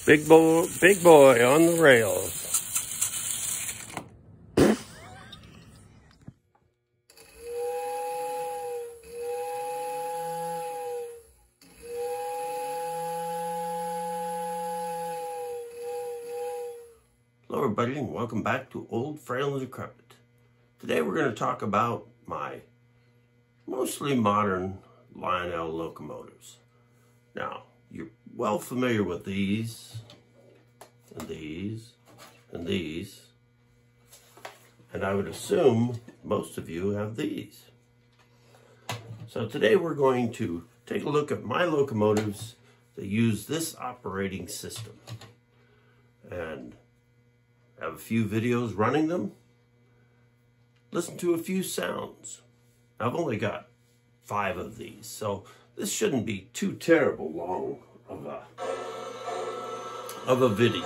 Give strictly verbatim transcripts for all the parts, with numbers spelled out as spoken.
Big boy, big boy on the rails. Hello everybody, and welcome back to Old, Frail, and Decrepit. Today we're going to talk about my mostly modern Lionel locomotives. Now, you're well familiar with these, and these, and these, and I would assume most of you have these. So today we're going to take a look at my locomotives that use this operating system, and have a few videos running them, listen to a few sounds. I've only got five of these, so this shouldn't be too terrible long of a, of a video.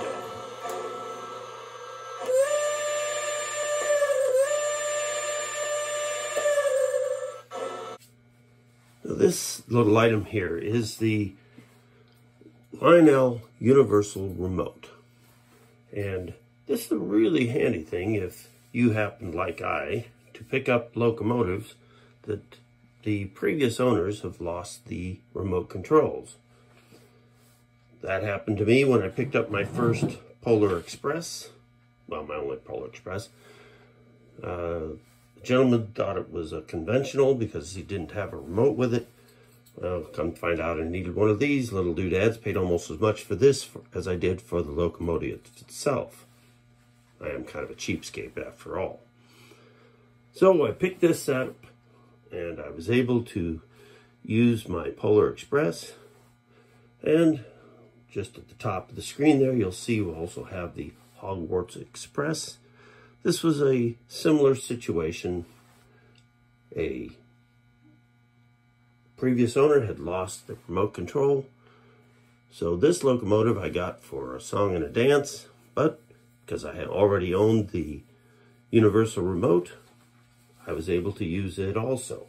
Now this little item here is the Lionel Universal Remote, and this is a really handy thing if you happen, like I, to pick up locomotives that the previous owners have lost the remote controls. That happened to me when I picked up my first Polar Express. Well, my only Polar Express. Uh, the gentleman thought it was a conventional because he didn't have a remote with it. Well, come to find out I needed one of these little doodads. Paid almost as much for this for, as I did for the locomotive itself. I am kind of a cheapskate after all. So I picked this up and I was able to use my Polar Express, and just at the top of the screen there you'll see we'll also have the Hogwarts Express. This was a similar situation. A previous owner had lost the remote control, so this locomotive I got for a song and a dance, but because I had already owned the Universal Remote, I was able to use it also.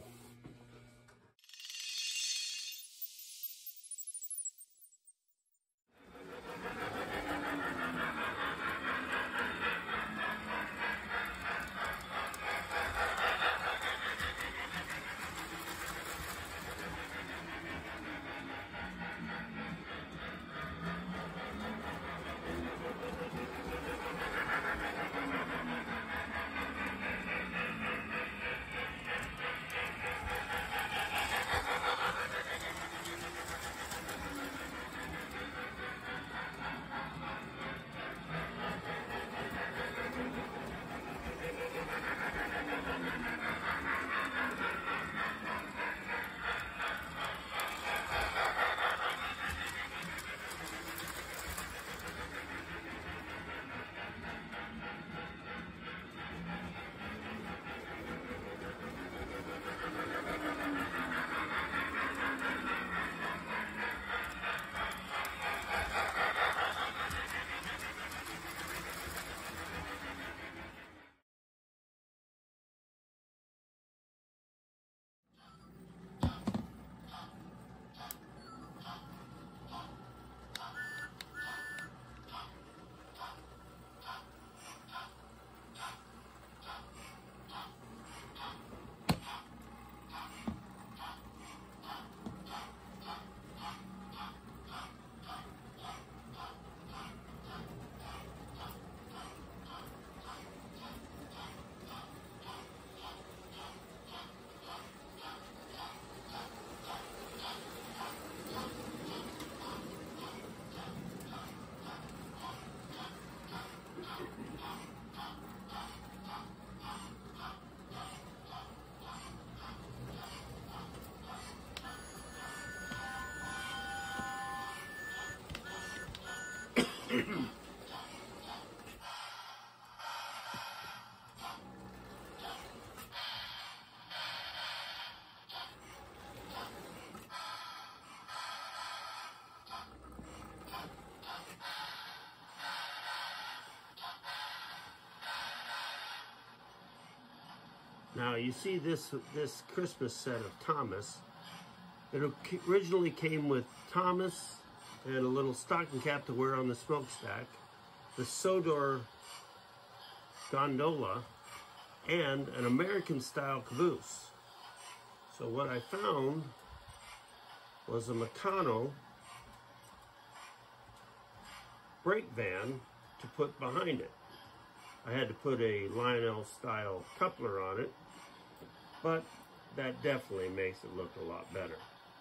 Now you see this this Christmas set of Thomas. It originally came with Thomas, and a little stocking cap to wear on the smokestack, the Sodor gondola, and an American-style caboose. So what I found was a Meccano brake van to put behind it. I had to put a Lionel-style coupler on it, but that definitely makes it look a lot better.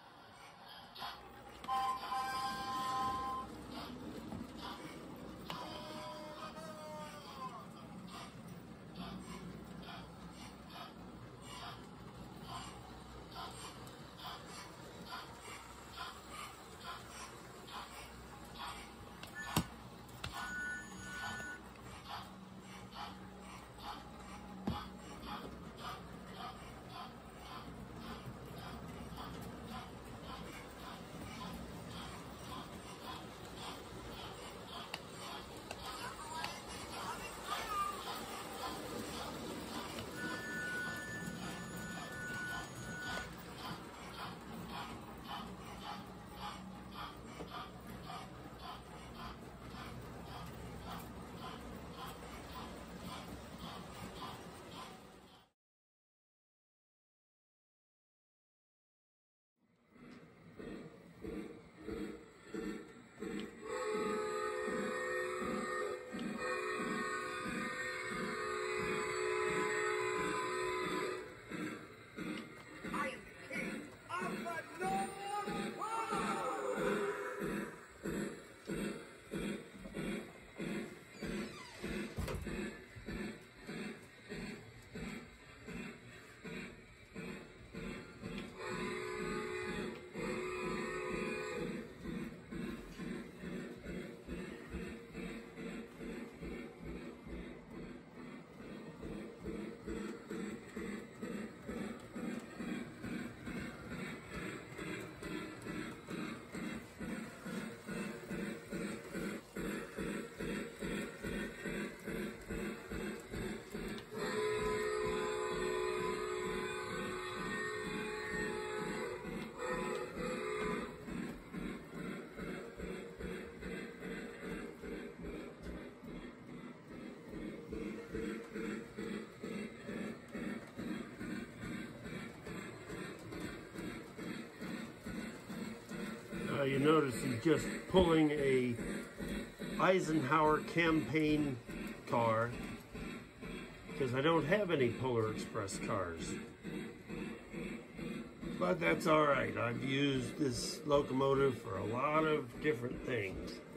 Uh, you notice he's just pulling a Eisenhower campaign car because I don't have any Polar Express cars. But that's all right. I've used this locomotive for a lot of different things.